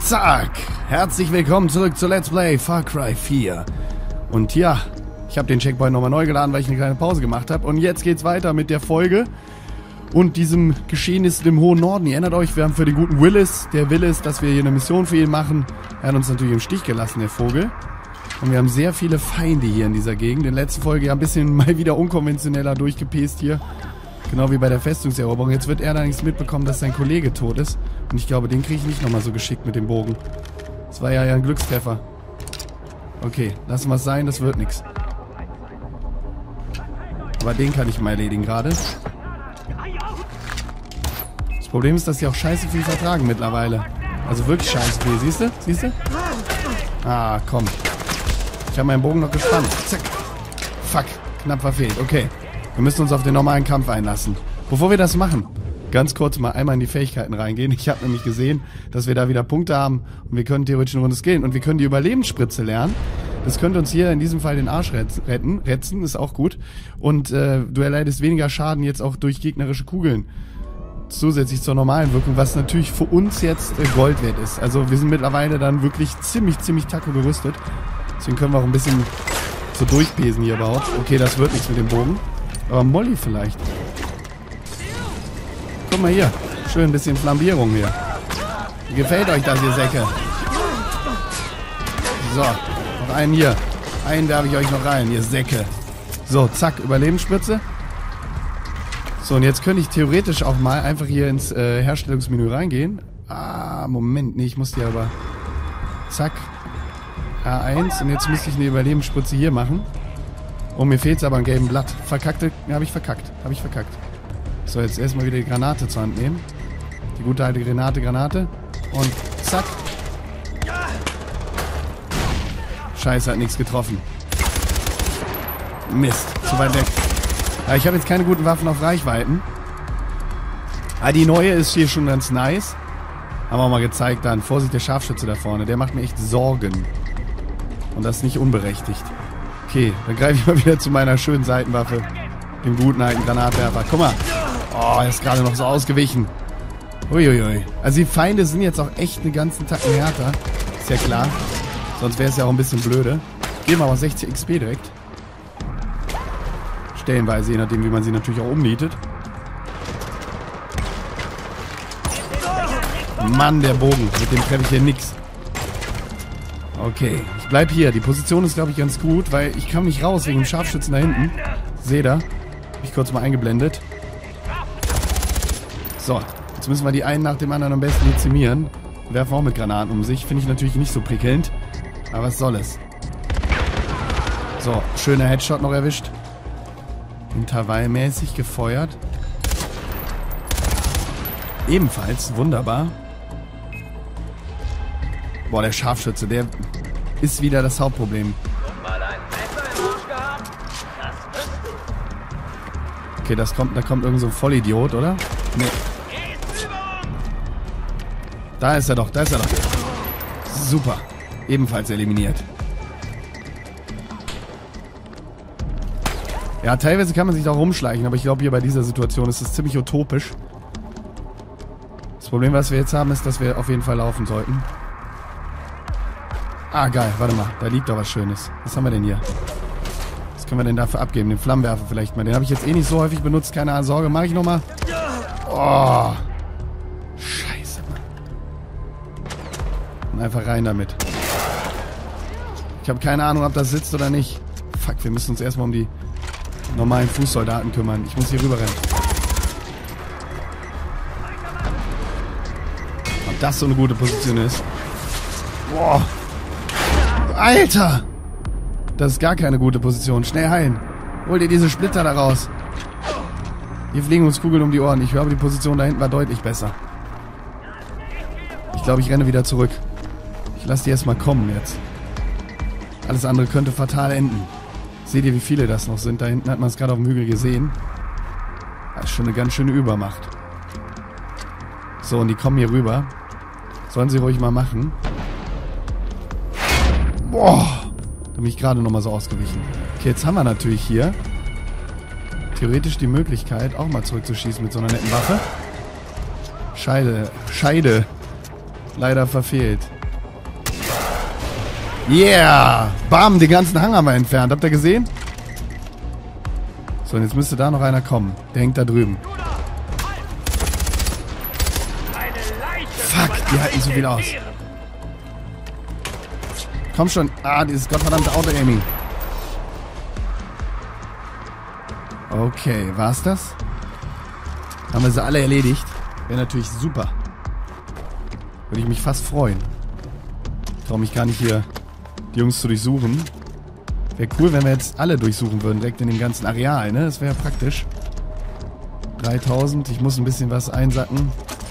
Zack! Herzlich willkommen zurück zu Let's Play Far Cry 4. Und ja, ich habe den Checkpoint nochmal neu geladen, weil ich eine kleine Pause gemacht habe. Und jetzt geht's weiter mit der Folge und diesem Geschehnissen im hohen Norden. Ihr erinnert euch, wir haben für den guten Willis, der will es, dass wir hier eine Mission für ihn machen. Er hat uns natürlich im Stich gelassen, der Vogel. Und wir haben sehr viele Feinde hier in dieser Gegend. In der letzten Folge ja ein bisschen mal wieder unkonventioneller durchgepest hier. Genau wie bei der Festungseroberung. Jetzt wird er allerdings mitbekommen, dass sein Kollege tot ist. Und ich glaube, den kriege ich nicht nochmal so geschickt mit dem Bogen. Das war ja ein Glückstreffer. Okay, lassen wir es sein, das wird nichts. Aber den kann ich mal erledigen gerade. Das Problem ist, dass die auch scheiße viel vertragen mittlerweile. Also wirklich scheiße viel. Siehst du? Siehst du? Ah, komm. Ich habe meinen Bogen noch gespannt. Zack. Fuck. Knapp verfehlt. Okay. Wir müssen uns auf den normalen Kampf einlassen. Bevor wir das machen, ganz kurz mal einmal in die Fähigkeiten reingehen. Ich habe nämlich gesehen, dass wir da wieder Punkte haben und wir können theoretisch eine Runde skillen. Und wir können die Überlebensspritze lernen. Das könnte uns hier in diesem Fall den Arsch retten. Retzen ist auch gut. Und du erleidest weniger Schaden jetzt auch durch gegnerische Kugeln. Zusätzlich zur normalen Wirkung, was natürlich für uns jetzt Gold wert ist. Also wir sind mittlerweile dann wirklich ziemlich taco gerüstet. Deswegen können wir auch ein bisschen so durchpesen hier überhaupt. Okay, das wird nichts mit dem Bogen. Aber Molly vielleicht. Guck mal hier. Schön ein bisschen Flambierung hier. Wie gefällt euch das, ihr Säcke? So, noch einen hier. Einen werfe ich euch noch rein, ihr Säcke. So, zack, Überlebensspritze. So, und jetzt könnte ich theoretisch auch mal einfach hier ins Herstellungsmenü reingehen. Ah, Moment, nee, ich muss die aber... Zack. A1 und jetzt müsste ich eine Überlebensspritze hier machen. Oh, mir fehlt aber ein gelben Blatt. Verkackte... Habe ich verkackt. So, jetzt erstmal wieder die Granate zur Hand nehmen. Die gute alte Granate. Und zack. Scheiße, hat nichts getroffen. Mist, zu weit weg. Ja, ich habe jetzt keine guten Waffen auf Reichweiten. Aber die neue ist hier schon ganz nice. Haben wir auch mal gezeigt dann. Vorsicht, der Scharfschütze da vorne. Der macht mir echt Sorgen. Und das nicht unberechtigt. Okay, dann greife ich mal wieder zu meiner schönen Seitenwaffe. Dem guten alten Granatwerfer. Guck mal. Oh, er ist gerade noch so ausgewichen. Uiuiui. Also die Feinde sind jetzt auch echt einen ganzen Tacken härter. Ist ja klar. Sonst wäre es ja auch ein bisschen blöde. Gehen wir aber 60 XP direkt. Stellenweise, je nachdem, wie man sie natürlich auch umnietet. Mann, der Bogen. Mit dem treffe ich hier nix. Okay, ich bleib hier. Die Position ist, glaube ich, ganz gut, weil ich kam nicht raus wegen dem Scharfschützen da hinten. Seht ihr? Hab ich kurz mal eingeblendet. So, jetzt müssen wir die einen nach dem anderen am besten dezimieren. Werfen auch mit Granaten um sich. Finde ich natürlich nicht so prickelnd. Aber was soll es? So, schöner Headshot noch erwischt. Intervallmäßig gefeuert. Ebenfalls wunderbar. Boah, der Scharfschütze, der ist wieder das Hauptproblem. Okay, da kommt irgend so ein Vollidiot, oder? Nee. Da ist er doch. Super. Ebenfalls eliminiert. Ja, teilweise kann man sich da rumschleichen, aber ich glaube, hier bei dieser Situation ist es ziemlich utopisch. Das Problem, was wir jetzt haben, ist, dass wir auf jeden Fall laufen sollten. Ah, geil. Warte mal. Da liegt doch was Schönes. Was haben wir denn hier? Was können wir denn dafür abgeben? Den Flammenwerfer vielleicht mal. Den habe ich jetzt eh nicht so häufig benutzt. Keine Sorge. Mache ich nochmal. Oh. Scheiße, Mann. Und einfach rein damit. Ich habe keine Ahnung, ob das sitzt oder nicht. Fuck, wir müssen uns erstmal um die normalen Fußsoldaten kümmern. Ich muss hier rüber rennen. Ob das so eine gute Position ist. Boah. Alter! Das ist gar keine gute Position. Schnell heilen. Hol dir diese Splitter da raus. Hier fliegen uns Kugeln um die Ohren. Ich glaube, die Position da hinten war deutlich besser. Ich glaube, ich renne wieder zurück. Ich lasse die erstmal kommen jetzt. Alles andere könnte fatal enden. Seht ihr, wie viele das noch sind? Da hinten hat man es gerade auf dem Hügel gesehen. Das ist schon eine ganz schöne Übermacht. So, und die kommen hier rüber. Sollen sie ruhig mal machen. Boah, da bin ich gerade nochmal so ausgewichen. Okay, jetzt haben wir natürlich hier theoretisch die Möglichkeit, auch mal zurückzuschießen mit so einer netten Waffe. Scheide. Leider verfehlt. Yeah! Bam, den ganzen Hang haben wir entfernt. Habt ihr gesehen? So, und jetzt müsste da noch einer kommen. Der hängt da drüben. Fuck, die halten so viel aus. Komm schon. Ah, dieses gottverdammte Auto-Aiming. Okay, war's das? Haben wir sie alle erledigt? Wäre natürlich super. Würde ich mich fast freuen. Ich traue mich gar nicht hier die Jungs zu durchsuchen. Wäre cool, wenn wir jetzt alle durchsuchen würden, direkt in dem ganzen Areal, ne? Das wäre praktisch. 3000, ich muss ein bisschen was einsacken.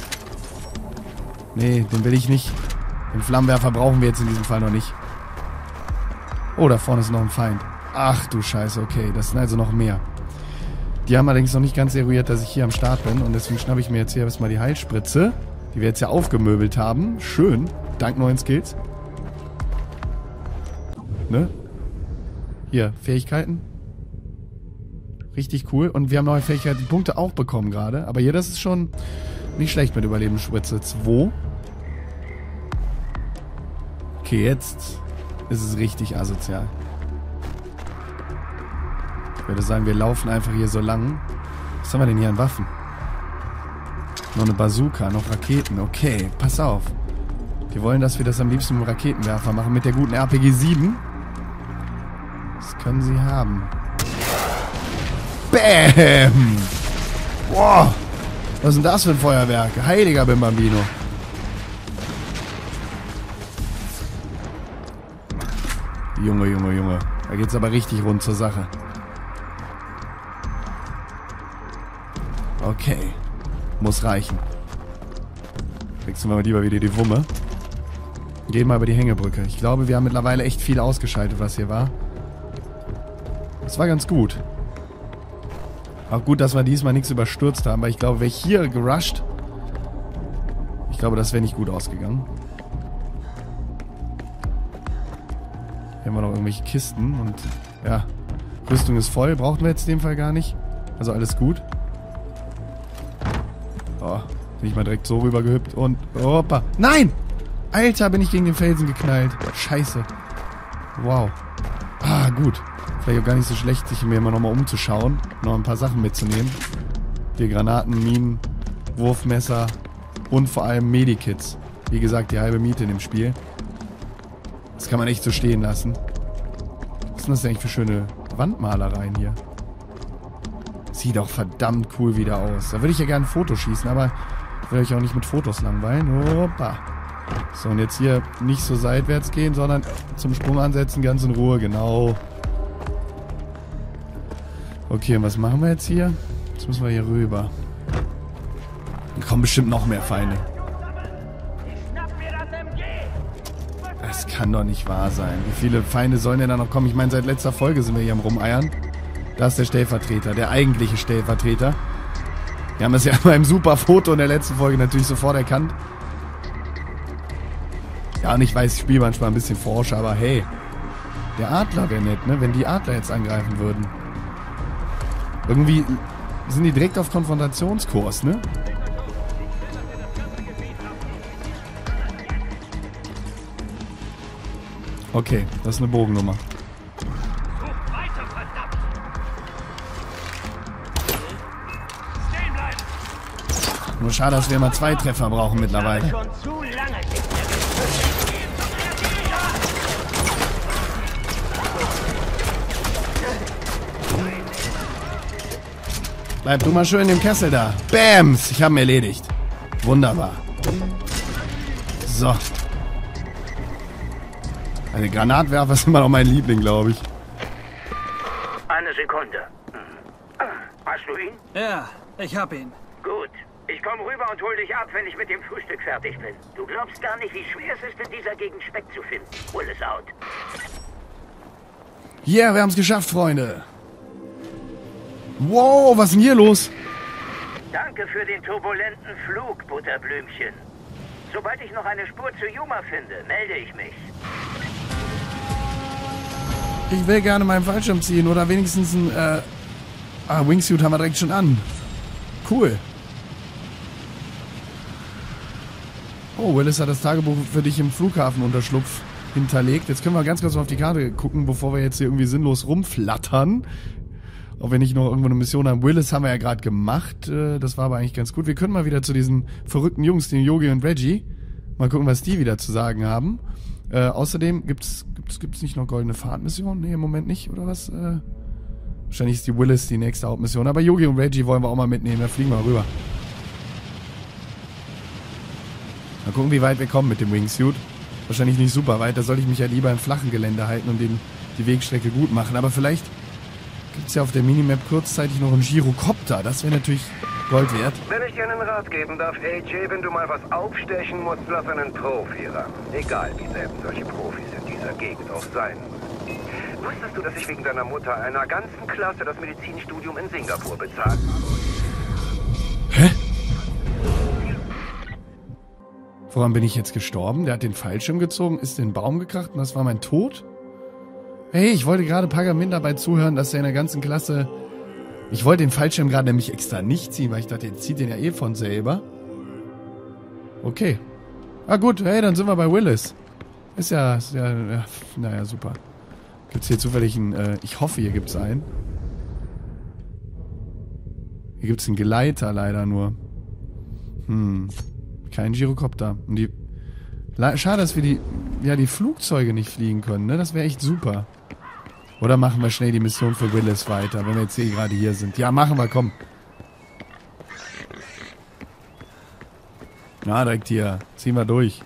Nee, den will ich nicht. Den Flammenwerfer brauchen wir jetzt in diesem Fall noch nicht. Oh, da vorne ist noch ein Feind. Ach du Scheiße, okay, das sind also noch mehr. Die haben allerdings noch nicht ganz eruiert, dass ich hier am Start bin. Und deswegen schnappe ich mir jetzt hier erstmal die Heilspritze, die wir jetzt ja aufgemöbelt haben. Schön, dank neuen Skills. Ne? Hier, Fähigkeiten. Richtig cool. Und wir haben neue Fähigkeiten-Punkte auch bekommen gerade. Aber hier, das ist schon nicht schlecht mit Überlebensspritze. 2. Okay, jetzt ist es richtig asozial. Ich würde sagen, wir laufen einfach hier so lang. Was haben wir denn hier an Waffen? Noch eine Bazooka, noch Raketen. Okay, pass auf. Die wollen, dass wir das am liebsten mit dem Raketenwerfer machen. Mit der guten RPG 7. Das können sie haben. Bäm! Boah! Was ist denn das für ein Feuerwerk? Heiliger Bimbambino. Junge, Junge, Junge. Da geht's aber richtig rund zur Sache. Okay. Muss reichen. Wechseln wir mal lieber wieder die Wumme. Gehen mal über die Hängebrücke. Ich glaube, wir haben mittlerweile echt viel ausgeschaltet, was hier war. Das war ganz gut. Auch gut, dass wir diesmal nichts überstürzt haben, weil ich glaube, wäre ich hier gerusht, ich glaube, das wäre nicht gut ausgegangen. Hier haben wir noch irgendwelche Kisten und ja, Rüstung ist voll, brauchten wir jetzt in dem Fall gar nicht. Also alles gut. Oh, bin ich mal direkt so rüber gehüpft und hoppa. Nein! Alter, bin ich gegen den Felsen geknallt. Scheiße. Wow. Ah, gut. Vielleicht auch gar nicht so schlecht, sich mir immer nochmal umzuschauen. Noch ein paar Sachen mitzunehmen. Hier Granaten, Minen, Wurfmesser und vor allem Medikits. Wie gesagt, die halbe Miete in dem Spiel. Das kann man echt so stehen lassen. Was sind das denn eigentlich für schöne Wandmalereien hier? Sieht auch verdammt cool wieder aus. Da würde ich ja gerne ein Foto schießen, aber ich will euch auch nicht mit Fotos langweilen. Hoppa. So, und jetzt hier nicht so seitwärts gehen, sondern zum Sprung ansetzen, ganz in Ruhe, genau. Okay, und was machen wir jetzt hier? Jetzt müssen wir hier rüber. Da kommen bestimmt noch mehr Feinde. Das kann doch nicht wahr sein. Wie viele Feinde sollen denn da noch kommen? Ich meine, seit letzter Folge sind wir hier am Rumeiern. Da ist der Stellvertreter, der eigentliche Stellvertreter. Wir haben das ja beim super Foto in der letzten Folge natürlich sofort erkannt. Ja, und ich weiß, ich spiele manchmal ein bisschen Forscher, aber hey, der Adler wäre nett, ne? Wenn die Adler jetzt angreifen würden. Irgendwie sind die direkt auf Konfrontationskurs, ne? Okay, das ist eine Bogennummer. Nur schade, dass wir immer 2 Treffer brauchen mittlerweile. Bleib du mal schön im Kessel da. Bams! Ich habe ihn erledigt. Wunderbar. So. Eine Granatwerfer ist immer noch mein Liebling, glaube ich. Eine Sekunde. Hast du ihn? Ja, ich hab ihn. Gut. Ich komme rüber und hol dich ab, wenn ich mit dem Frühstück fertig bin. Du glaubst gar nicht, wie schwer es ist, in dieser Gegend Speck zu finden. Hol es out. Yeah, wir haben es geschafft, Freunde. Wow, was ist denn hier los? Danke für den turbulenten Flug, Butterblümchen. Sobald ich noch eine Spur zu Yuma finde, melde ich mich. Ich will gerne meinen Fallschirm ziehen oder wenigstens ein, Wingsuit haben wir direkt schon an. Cool. Oh, Willis hat das Tagebuch für dich im Flughafenunterschlupf hinterlegt. Jetzt können wir ganz kurz mal auf die Karte gucken, bevor wir jetzt hier irgendwie sinnlos rumflattern. Ob wir nicht noch irgendwo eine Mission haben. Willis haben wir ja gerade gemacht. Das war aber eigentlich ganz gut. Wir können mal wieder zu diesen verrückten Jungs, den Yogi und Reggie. Mal gucken, was die wieder zu sagen haben. Außerdem gibt's nicht noch goldene Fahrtmission? Nee, im Moment nicht, oder was? Wahrscheinlich ist die Willis die nächste Hauptmission. Aber Yogi und Reggie wollen wir auch mal mitnehmen. Da fliegen wir rüber. Mal gucken, wie weit wir kommen mit dem Wingsuit. Wahrscheinlich nicht super weit. Da sollte ich mich ja lieber im flachen Gelände halten und die Wegstrecke gut machen. Aber vielleicht gibt es ja auf der Minimap kurzzeitig noch einen Gyrocopter. Das wäre natürlich Gold wert. Wenn ich dir einen Rat geben darf, AJ, wenn du mal was aufstechen musst, lass einen Profi ran. Egal, wie selten solche Profis in dieser Gegend auch sein. Wusstest du, dass ich wegen deiner Mutter einer ganzen Klasse das Medizinstudium in Singapur bezahlt? Hä? Woran bin ich jetzt gestorben? Der hat den Fallschirm gezogen, ist in den Baum gekracht und das war mein Tod? Hey, ich wollte gerade Pagamin dabei zuhören, dass er in der ganzen Klasse... Ich wollte den Fallschirm gerade nämlich extra nicht ziehen, weil ich dachte, jetzt zieht den ja eh von selber. Okay. Ah gut, hey, dann sind wir bei Willis. Ist ja naja, super. Gibt's hier zufällig einen... ich hoffe, hier gibt's einen. Hier gibt's einen Geleiter leider nur. Kein Gyrocopter. Und die... Schade, dass wir die Flugzeuge nicht fliegen können, ne? Das wäre echt super. Oder machen wir schnell die Mission für Willis weiter, wenn wir jetzt gerade hier sind. Ja, machen wir, komm. Na, direkt hier. Ziehen wir durch.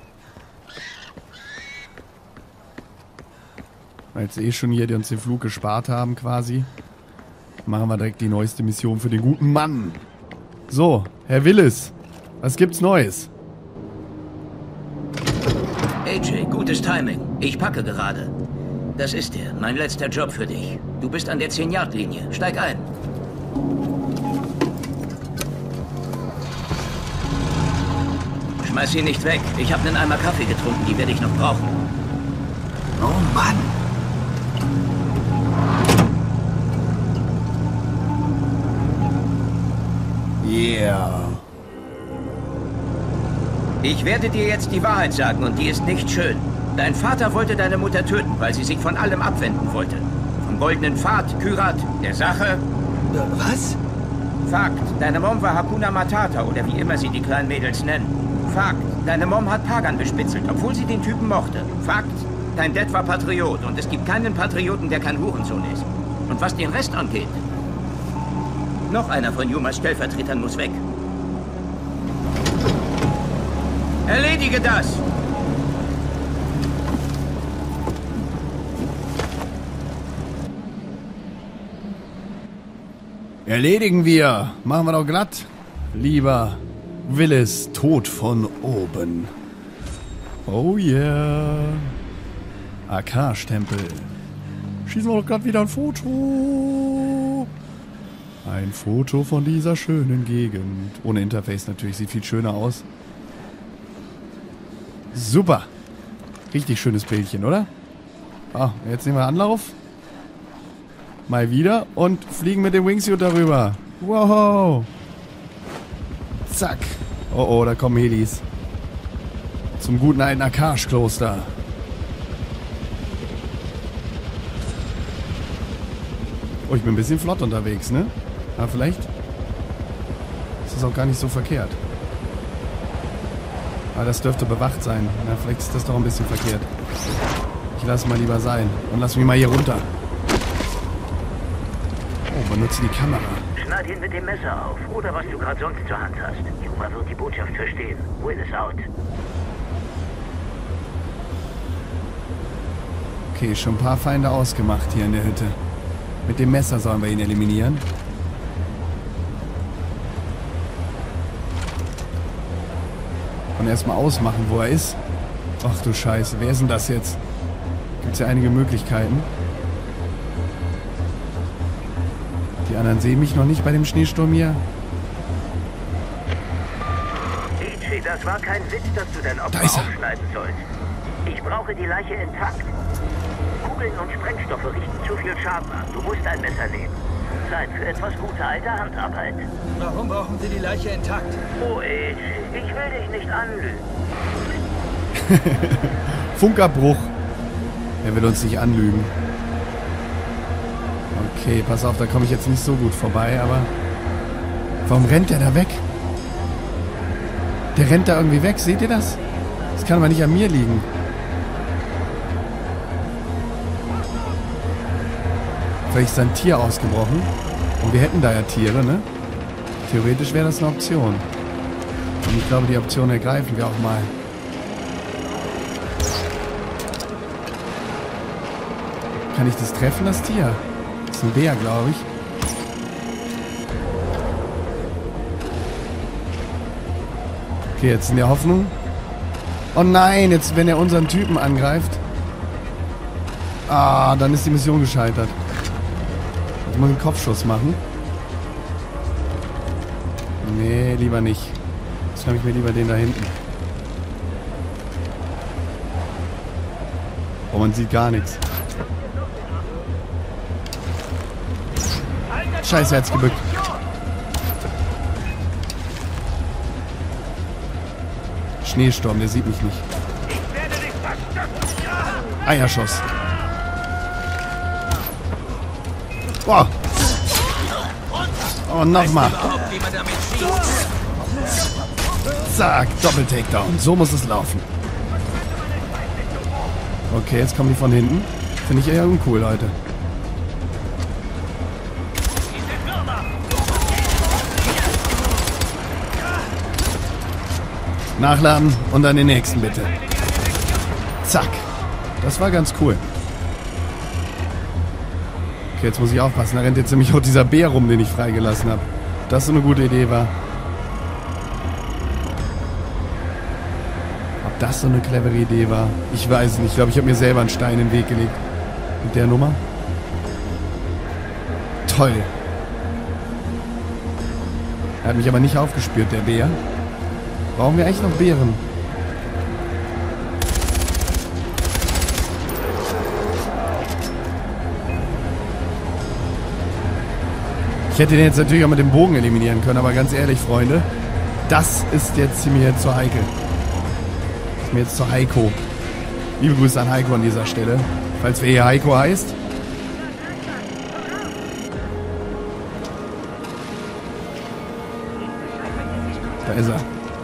Weil jetzt schon hier, die uns den Flug gespart haben quasi. Machen wir direkt die neueste Mission für den guten Mann. So, Herr Willis. Was gibt's Neues? AJ, gutes Timing. Ich packe gerade. Das ist er, mein letzter Job für dich. Du bist an der 10-Yard-Linie. Steig ein. Schmeiß ihn nicht weg. Ich habe einen Eimer Kaffee getrunken, die werde ich noch brauchen. Oh Mann! Yeah. Ich werde dir jetzt die Wahrheit sagen und die ist nicht schön. Dein Vater wollte deine Mutter töten, weil sie sich von allem abwenden wollte. Vom goldenen Pfad, Kyrat, der Sache... Was? Fakt, deine Mom war Hakuna Matata oder wie immer sie die kleinen Mädels nennen. Fakt, deine Mom hat Pagan bespitzelt, obwohl sie den Typen mochte. Fakt, dein Dad war Patriot und es gibt keinen Patrioten, der kein Hurensohn ist. Und was den Rest angeht... Noch einer von Yumas Stellvertretern muss weg. Erledige das! Erledigen wir. Machen wir doch glatt. Lieber Willis, Tod von oben. Oh yeah. AK-Stempel. Schießen wir doch glatt wieder ein Foto. Ein Foto von dieser schönen Gegend. Ohne Interface natürlich. Sieht viel schöner aus. Super. Richtig schönes Bildchen, oder? Ah, jetzt nehmen wir Anlauf. Mal wieder und fliegen mit dem Wingsuit darüber. Wow. Zack. Oh, oh, da kommen Helis. Zum guten alten Akash-Kloster. Oh, ich bin ein bisschen flott unterwegs, ne? Aber vielleicht ist das auch gar nicht so verkehrt. Aber das dürfte bewacht sein. Na, vielleicht ist das doch ein bisschen verkehrt. Ich lasse mal lieber sein. Und lass mich mal hier runter. Oh, benutze die Kamera. Schneid ihn mit dem Messer auf. Oder was du gerade sonst zur Hand hast. Yuma wird die Botschaft verstehen. Will is out. Okay, schon ein paar Feinde ausgemacht hier in der Hütte. Mit dem Messer sollen wir ihn eliminieren. Und erstmal ausmachen, wo er ist. Ach du Scheiße, wer ist denn das jetzt? Gibt es ja einige Möglichkeiten. Die anderen sehen mich noch nicht bei dem Schneesturm hier. AJ, das war kein Witz, dass du dein Opfer aufschneiden sollst. Ich brauche die Leiche intakt. Kugeln und Sprengstoffe richten zu viel Schaden an. Du musst ein Messer nehmen. Zeit für etwas gute alte Handarbeit. Warum brauchen Sie die Leiche intakt? Oh, AJ, ich will dich nicht anlügen. Funkabbruch. Er will uns nicht anlügen. Okay, pass auf, da komme ich jetzt nicht so gut vorbei, aber... Warum rennt der da weg? Der rennt da irgendwie weg, seht ihr das? Das kann aber nicht an mir liegen. Vielleicht ist da ein Tier ausgebrochen. Und wir hätten da ja Tiere, ne? Theoretisch wäre das eine Option. Und ich glaube, die Option ergreifen wir auch mal. Kann ich das treffen, das Tier? Das ist ein Bär, glaube ich. Okay, jetzt in der Hoffnung. Oh nein, jetzt, wenn er unseren Typen angreift. Ah, dann ist die Mission gescheitert. Ich muss einen Kopfschuss machen. Nee, lieber nicht. Jetzt habe ich mir lieber den da hinten. Oh, man sieht gar nichts. Scheiße, er hat's gebückt. Schneesturm, der sieht mich nicht. Eierschuss. Boah. Oh, nochmal. Zack, Doppel-Takedown. So muss es laufen. Okay, jetzt kommen die von hinten. Finde ich eher uncool, Leute. Nachladen und dann den nächsten, bitte. Zack. Das war ganz cool. Okay, jetzt muss ich aufpassen. Da rennt jetzt nämlich auch dieser Bär rum, den ich freigelassen habe. Das so eine gute Idee war. Ob das so eine clevere Idee war? Ich weiß es nicht. Ich glaube, ich habe mir selber einen Stein in den Weg gelegt. Mit der Nummer. Toll. Er hat mich aber nicht aufgespürt, der Bär. Brauchen wir eigentlich noch Beeren? Ich hätte den jetzt natürlich auch mit dem Bogen eliminieren können, aber ganz ehrlich, Freunde, das ist jetzt mir zu heikel. Das ist mir jetzt zu Heiko. Liebe Grüße an Heiko an dieser Stelle. Falls wer hier Heiko heißt. Da ist er.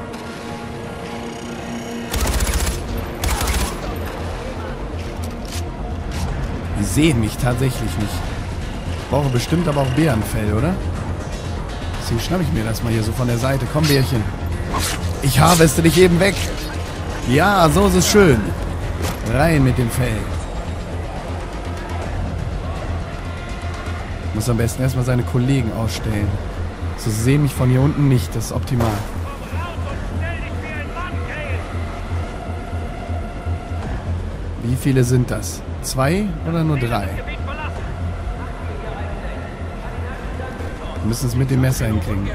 Die sehen mich tatsächlich nicht. Ich brauche bestimmt aber auch Bärenfell, oder? Deswegen schnappe ich mir das mal hier so von der Seite. Komm, Bärchen. Ich harveste dich eben weg. Ja, so ist es schön. Rein mit dem Fell. Muss am besten erstmal seine Kollegen ausstellen. So sehen mich von hier unten nicht. Das ist optimal. Wie viele sind das? 2 oder nur 3? Wir müssen es mit dem Messer hinkriegen.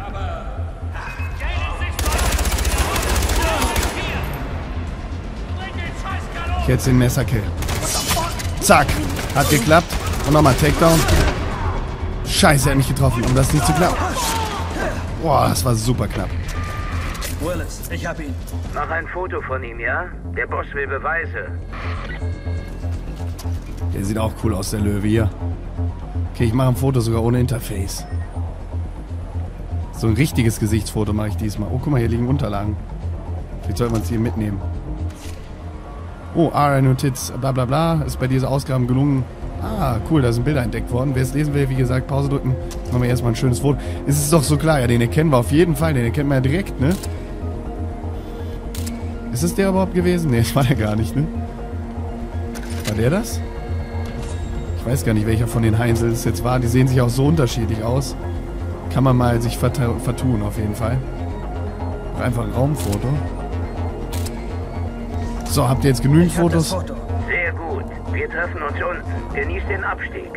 Jetzt den Messerkill. Zack. Hat geklappt. Und nochmal Takedown. Scheiße, er hat mich getroffen, um das nicht zu klappen. Boah, das war super knapp. Willis, ich hab ihn. Mach ein Foto von ihm, ja? Der Boss will Beweise. Der sieht auch cool aus, der Löwe hier. Okay, ich mache ein Foto sogar ohne Interface. So ein richtiges Gesichtsfoto mache ich diesmal. Oh, guck mal, hier liegen Unterlagen. Vielleicht sollte man es hier mitnehmen. Oh, RA-Notiz, bla bla bla. Ist bei dieser Ausgabe gelungen. Ah, cool, da sind Bilder entdeckt worden. Wer es lesen will, wie gesagt, Pause drücken. Machen wir erstmal ein schönes Foto. Es ist doch so klar, ja, den erkennen wir auf jeden Fall. Den erkennt man ja direkt, ne? Ist es der überhaupt gewesen? Ne, das war der gar nicht, ne? War der das? Ich weiß gar nicht, welcher von den Heinzel es jetzt war. Die sehen sich auch so unterschiedlich aus. Kann man mal sich vertun, auf jeden Fall. Einfach ein Raumfoto. So, habt ihr jetzt genügend Fotos? Sehr gut. Wir treffen uns unten. Genieß den Abstieg.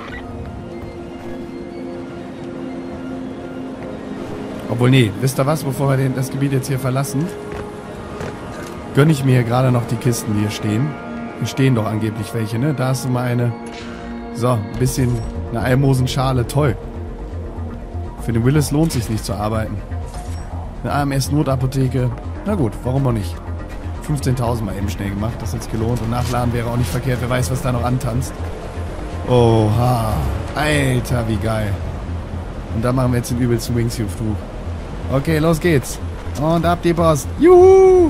Obwohl, nee, wisst ihr was? Bevor wir das Gebiet jetzt hier verlassen, gönne ich mir hier gerade noch die Kisten, die hier stehen. Hier stehen doch angeblich welche, ne? Da hast du mal eine. So, ein bisschen eine Almosenschale. Toll. Für den Willis lohnt es sich nicht zu arbeiten. Eine AMS-Notapotheke. Na gut, warum auch nicht? 15.000 mal eben schnell gemacht. Das hat sich gelohnt. Und nachladen wäre auch nicht verkehrt. Wer weiß, was da noch antanzt. Oha. Alter, wie geil. Und da machen wir jetzt den übelsten Wingsuit-Flug. Okay, los geht's. Und ab die Post. Juhu!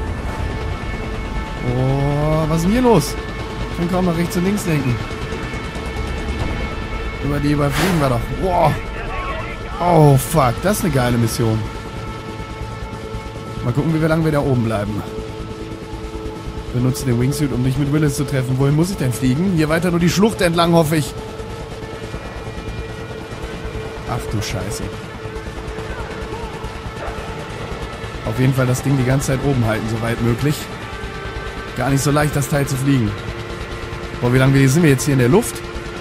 Oh, was ist denn hier los? Ich kann kaum noch rechts und links denken. Über die überfliegen wir doch. Wow. Oh, fuck. Das ist eine geile Mission. Mal gucken, wie lange wir da oben bleiben. Benutze den Wingsuit, um dich mit Willis zu treffen. Wohin muss ich denn fliegen? Hier weiter nur die Schlucht entlang, hoffe ich. Ach du Scheiße. Auf jeden Fall das Ding die ganze Zeit oben halten, soweit möglich. Gar nicht so leicht, das Teil zu fliegen. Boah, wie lange sind wir jetzt hier in der Luft?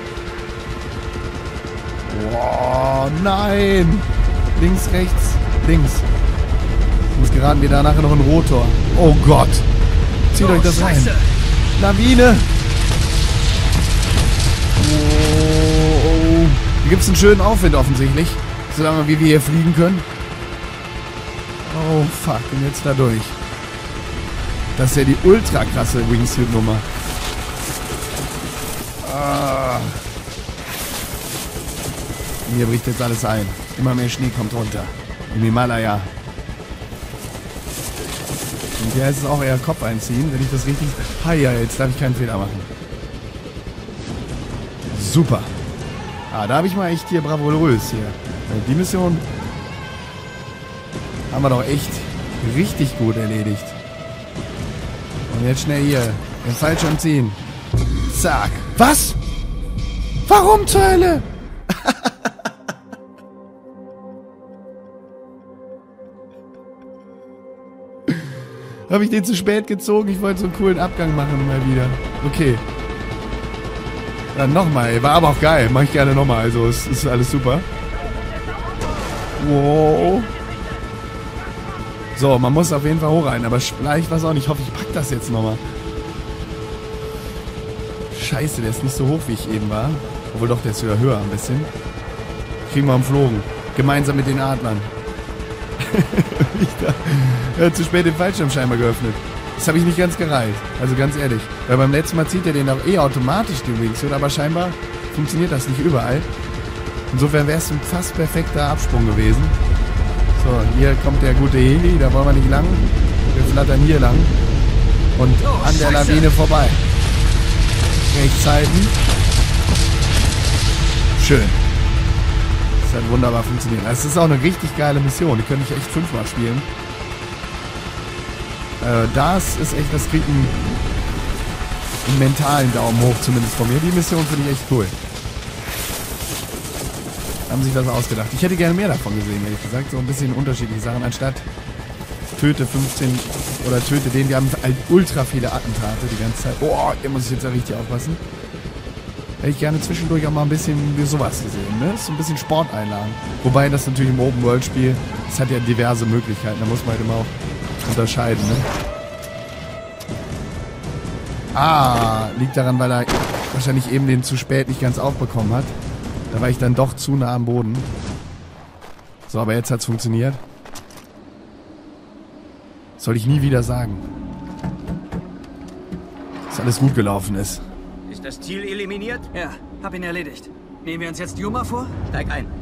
Boah, nein! Links, rechts, links. Muss geraten wir da nachher noch einen Rotor. Oh Gott! Zieht euch das rein. Lawine! Oh. Hier gibt es einen schönen Aufwind offensichtlich. Solange wie wir hier fliegen können. Oh fuck, und jetzt da durch. Das ist ja die ultra krasse Wingsuit-Nummer. Hier bricht jetzt alles ein. Immer mehr Schnee kommt runter. Im Himalaya. Und hier heißt es auch eher Kopf einziehen, wenn ich das richtig... Ja, jetzt darf ich keinen Fehler machen. Super. Da habe ich mal echt hier bravourös hier. Die Mission haben wir doch echt richtig gut erledigt. Und jetzt schnell hier den Fallschirm ziehen. Zack. Was? Warum zur Hölle? Habe ich den zu spät gezogen? Ich wollte so einen coolen Abgang machen mal wieder. Okay. Dann nochmal. War aber auch geil. Mach ich gerne nochmal. Also es ist alles super. Wow. So, man muss auf jeden Fall hochrein. Aber vielleicht was auch nicht. Ich hoffe, ich pack das jetzt nochmal. Scheiße, der ist nicht so hoch, wie ich eben war. Obwohl doch, der ist wieder höher ein bisschen. Kriegen wir umflogen. Gemeinsam mit den Adlern. Er hat zu spät den Fallschirm scheinbar geöffnet. Das habe ich nicht ganz gereicht. Also ganz ehrlich. Weil beim letzten Mal zieht er den auch automatisch, den Wingsuit. Aber scheinbar funktioniert das nicht überall. Insofern wäre es ein fast perfekter Absprung gewesen. So, hier kommt der gute Heli. Da wollen wir nicht lang. Wir flattern hier lang. Und an der Lawine vorbei. Rechts halten. Schön. Das hat wunderbar funktioniert. Es ist auch eine richtig geile Mission. Die könnte ich echt 5-mal spielen. Das ist echt, das kriegt einen mentalen Daumen hoch, zumindest von mir. Die Mission finde ich echt cool. Haben sich was ausgedacht. Ich hätte gerne mehr davon gesehen, ehrlich gesagt. So ein bisschen unterschiedliche Sachen. Anstatt töte 15 oder töte den. Wir haben halt ultra viele Attentate die ganze Zeit. Oh, hier muss ich jetzt ja richtig aufpassen. Hätte ich gerne zwischendurch auch mal ein bisschen wie sowas gesehen, ne? So ein bisschen Sporteinlagen. Wobei das natürlich im Open-World-Spiel, das hat ja diverse Möglichkeiten. Da muss man halt immer auch unterscheiden, ne? Liegt daran, weil er wahrscheinlich eben den zu spät nicht ganz aufbekommen hat. Da war ich dann doch zu nah am Boden. So, aber jetzt hat's funktioniert. Soll ich nie wieder sagen. Dass alles gut gelaufen ist. Ist das Ziel eliminiert? Ja, hab ihn erledigt. Nehmen wir uns jetzt Yuma vor? Steig ein.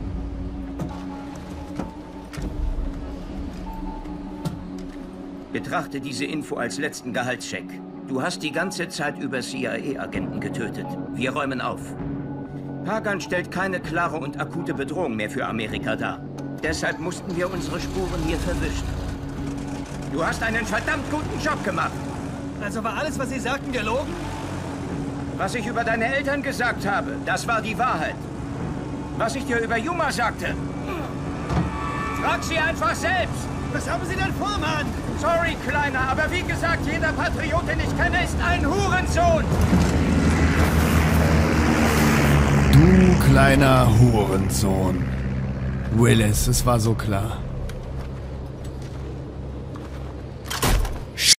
Betrachte diese Info als letzten Gehaltscheck. Du hast die ganze Zeit über CIA-Agenten getötet. Wir räumen auf. Pagan stellt keine klare und akute Bedrohung mehr für Amerika dar. Deshalb mussten wir unsere Spuren hier verwischen. Du hast einen verdammt guten Job gemacht. Also war alles, was Sie sagten, gelogen? Was ich über deine Eltern gesagt habe, das war die Wahrheit. Was ich dir über Yuma sagte, frag sie einfach selbst. Was haben Sie denn vor, Mann? Sorry, Kleiner, aber wie gesagt, jeder Patriot, den ich kenne, ist ein Hurensohn. Du kleiner Hurensohn. Willis, es war so klar.